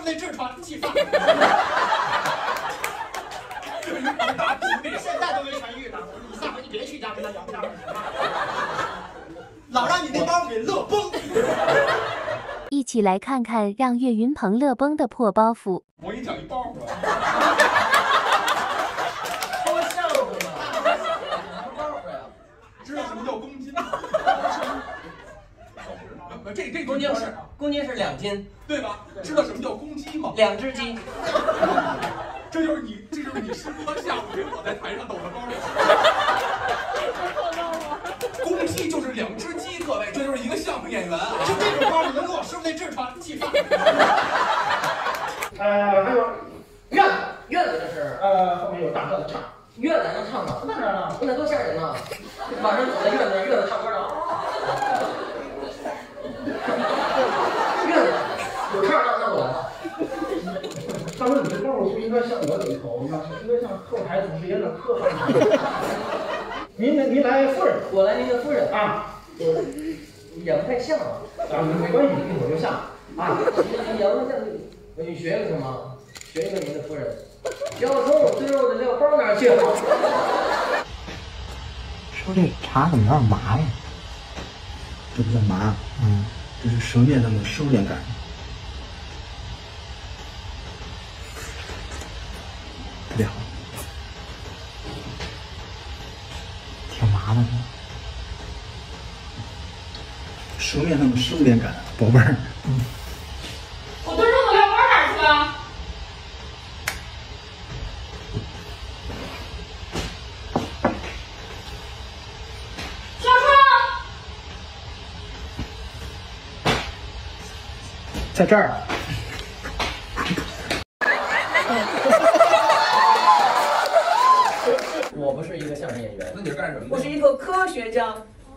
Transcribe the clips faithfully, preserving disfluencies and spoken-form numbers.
那痔疮气犯？现在都没痊愈呢，你下回你别去家跟他聊天了，老让你那包给乐崩。 一起来看看让岳云鹏乐崩的破包袱。 我给你讲一包袱。 说相声呢？什么包袱呀？ 知道什么叫公斤吗？这这公斤是公斤是两斤， 对吧？知道什么叫公鸡吗？ 两只鸡。 这就是你，这就是你师哥下午给我在台上抖的包袱。公鸡就是两只鸡，各位，这就是一个相声演员啊。 就这种包，你能给我师傅那痔疮气犯？ 呃，还有院子， 院子这是呃，后面有大个子唱， 院子还能唱呢？ 当然了， 那多吓人呐！晚上走在院子，院子唱歌呢。院子有唱让让我来吧。 大哥，你这包袱不应该像我这一口，应该像后台总编的客上。您呢？您来夫人， 我来您的夫人啊， 我演不太像啊。 啊，没关系，一会儿就像啊，你演不太像，你学一个行吗？学一个您的夫人。要从最后的撂包那儿去。 说这茶怎么有点麻呀？这不叫麻，嗯，这是舌面上的收敛感。特别好，挺麻的，舌面上的收敛感，宝贝儿。嗯。 我蹲着我撂包哪儿去了？小春， 在这儿。 我不是一个相声演员， 那你是干什么的？ 我是一个科学家。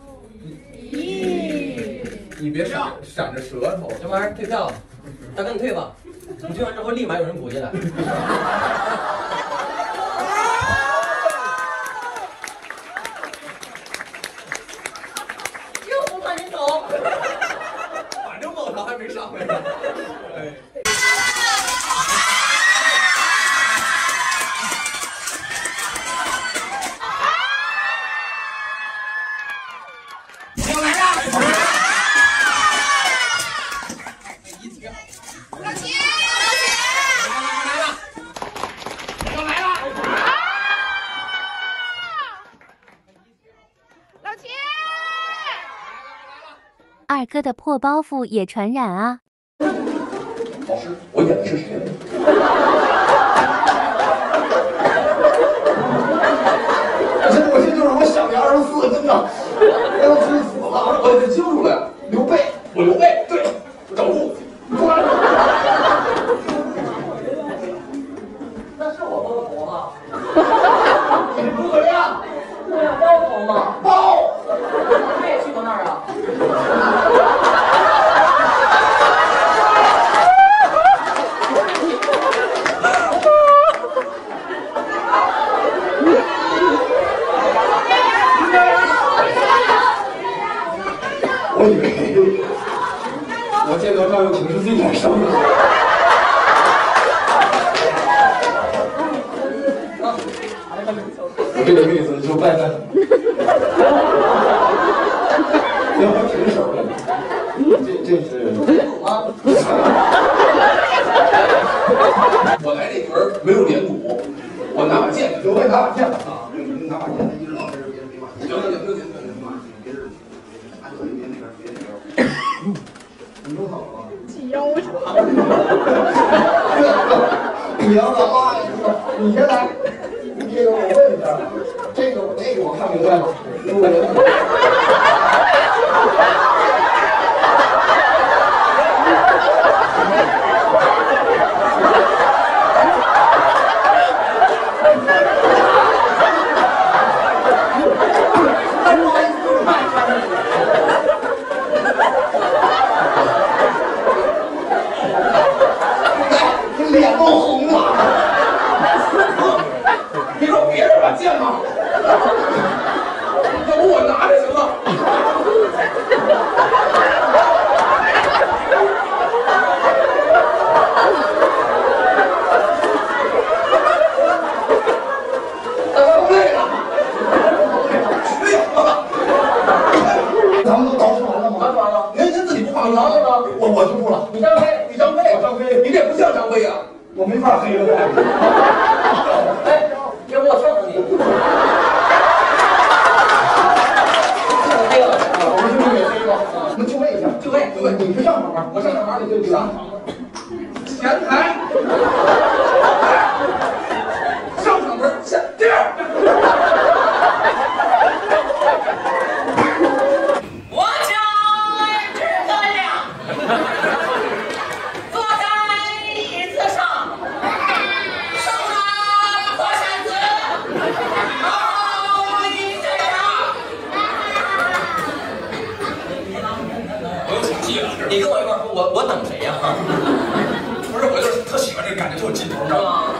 咦，你别闪闪着舌头， 这玩意儿退票，大哥你退吧。你退完之后立马有人补进来。又不怕你走， 反正冒头还没上来呢。哎。 二哥的破包袱也传染啊！ 老师，我演的是谁？ 我现我现在就让我想念二十四，真的，我要真死了， 我得揪出来。 刘备， 我刘备，对，找路。 那是我包头吗？ 你诸葛亮， 诸葛亮包头吗？ 包， 他也去过那儿啊。 我以为我见到赵又廷是最难受的。我这个妹子就拜拜了，跟我挺手的。这这是我来这局没有连鼓，我拿把剑， 我会拿把剑了啊，拿把剑，一直老实，别别别，行行行行行行，别是，别那边别那边，你都好了， 挤腰上。 你要干嘛？你先来，这个我问一下，这个我那个我看明白了，如果脸都红了。 你说别人把剑吗？要不我拿着块黑了呗。 哎，要不我送送你？这个， 我兄弟也黑了，那就位一下， 就位，就位。 你不上上班， 我上上班就就上。 前台，上场门下第二。 我叫诸葛亮，坐在椅子上，手拿破扇子，好一个呀！ 我有抢戏了， 你跟我一块儿说，我我等谁呀？ 不是，我就是特喜欢这个感觉，特有劲头，你知道吗？